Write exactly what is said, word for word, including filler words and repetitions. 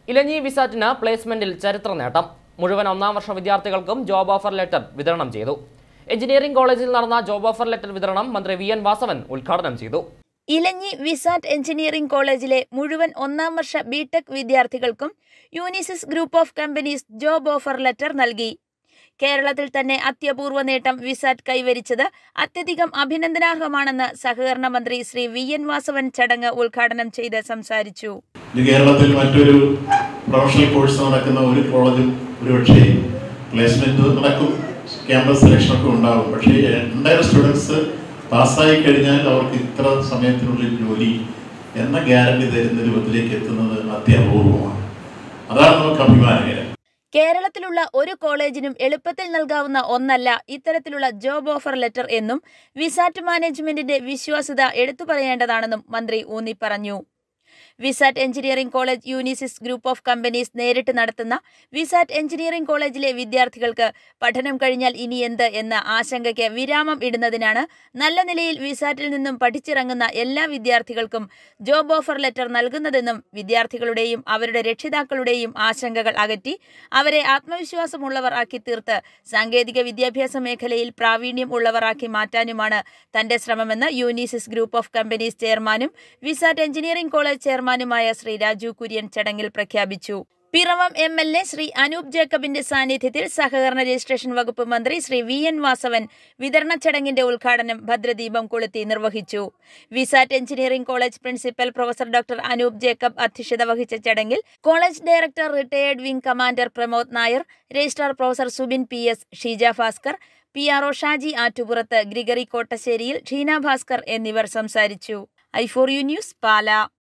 ഇലഞ്ഞി വിസാറ്റിന് പ്ലേസ്മെന്റിൽ ചരിത്ര നേട്ടം. മുഴുവൻ ഒന്നാം വർഷ വിദ്യാർത്ഥികൾക്കും ജോബ് ഓഫർ ലെറ്റർ വിതരണം ചെയ്തു. എഞ്ചിനീയറിംഗ് കോളേജിൽ നടന്ന ജോബ് ഓഫർ ലെറ്റർ വിതരണം മന്ത്രി വി എൻ വാസവൻ ഉദ്ഘാടനം ചെയ്തു. ഇലഞ്ഞി വിസാറ്റ് എഞ്ചിനീയറിംഗ് കോളേജിലെ മുഴുവൻ ഒന്നാം വർഷ ബിടെക് വിദ്യാർത്ഥികൾക്കും Unisys group of companies job offer letter നൽകി. കേരളത്തിൽ തന്നെ അത്യപൂർവ നേട്ടം വിസാറ്റ് കൈവരിച്ചത് അത്യധികം അഭിനന്ദനാർഹമാണെന്ന് സഹകരണ മന്ത്രി ശ്രീ വി എൻ വാസവൻ ചടങ്ങ് ഉദ്ഘാടനം ചെയ്ത് സംസാരിച്ചു. കേരളത്തിൽ മറ്റൊരു പ്രൊഫഷണൽ കോഴ്സ് നടക്കുന്ന ഒരു കോളേജിൽ ഒരുപക്ഷെ പ്ലേസ്മെന്റ് നടക്കും, ക്യാമ്പസ് സെലക്ഷൻ ഒക്കെ ഉണ്ടാകും. പക്ഷേ എൻറ്റയർ സ്റ്റുഡൻസ് പാസ്സായി കഴിഞ്ഞാൽ അവർക്ക് ഇത്ര സമയത്തിനുള്ളിൽ ജോലി എന്ന ഗ്യാരണ്ടി തരുന്ന രൂപത്തിലേക്ക് എത്തുന്നത് അത്യപൂർവമാണ്. അതാണ് നമുക്ക് അഭിമാനകരം. കേരളത്തിലുള്ള ഒരു കോളേജിനും എളുപ്പത്തിൽ നൽകാവുന്ന ഒന്നല്ല ഇത്തരത്തിലുള്ള ജോബ് ഓഫർ ലെറ്റർ എന്നും വിസാറ്റ് മാനേജ്മെന്റിന്റെ വിശ്വാസ്യത എടുത്തു പറയേണ്ടതാണെന്നും മന്ത്രി ഊന്നി പറഞ്ഞു. VISAT engineering college Unisys group of companies നേരിട്ട് നടത്തുന്ന വിസാറ്റ് എഞ്ചിനീയറിംഗ് കോളേജിലെ വിദ്യാർത്ഥികൾക്ക് പഠനം കഴിഞ്ഞാൽ ഇനി എന്ത് എന്ന ആശങ്കയ്ക്ക് വിരാമം ഇടുന്നതിനാണ് നല്ല നിലയിൽ വിസാറ്റിൽ നിന്നും പഠിച്ചിറങ്ങുന്ന എല്ലാ വിദ്യാർത്ഥികൾക്കും ജോബ് ഓഫർ ലെറ്റർ നൽകുന്നതെന്നും വിദ്യാർത്ഥികളുടെയും അവരുടെ രക്ഷിതാക്കളുടെയും ആശങ്കകൾ അകറ്റി അവരെ ആത്മവിശ്വാസമുള്ളവർ ആക്കി തീർത്ത് സാങ്കേതിക വിദ്യാഭ്യാസ മേഖലയിൽ പ്രാവീണ്യം ഉള്ളവർ ആക്കി മാറ്റാനുമാണ് തന്റെ ശ്രമമെന്ന് യൂനിസിസ് ഗ്രൂപ്പ് ഓഫ് കമ്പനീസ് ചെയർമാനും വിസാറ്റ് എഞ്ചിനീയറിംഗ് കോളേജ് ചെയർമാനുമായ ശ്രീ രാജു കുര്യൻ ചടങ്ങിൽ പ്രഖ്യാപിച്ചു. Piravom M L A Shri Anoop ജേക്കബിന്റെ സാന്നിധ്യത്തിൽ സഹകരണ രജിസ്ട്രേഷൻ വകുപ്പ് മന്ത്രി ശ്രീ വി എൻ വാസവൻ വിതരണ ചടങ്ങിന്റെ ഉദ്ഘാടനം ഭദ്രദീപം കൊളുത്തി നിർവഹിച്ചു. VISAT engineering college principal professor doctor Anoop Jacob അധ്യക്ഷത വഹിച്ച ചടങ്ങിൽ college director retired wing commander Pramod Nair, registrar professor Subin P S, Sheeja Bhaskar, P R O Shaji Attupurath, Gregory കോട്ടശ്ശേരിയിൽ, ഷീന ഭാസ്കർ എന്നിവർ സംസാരിച്ചു. I four U news, Pala.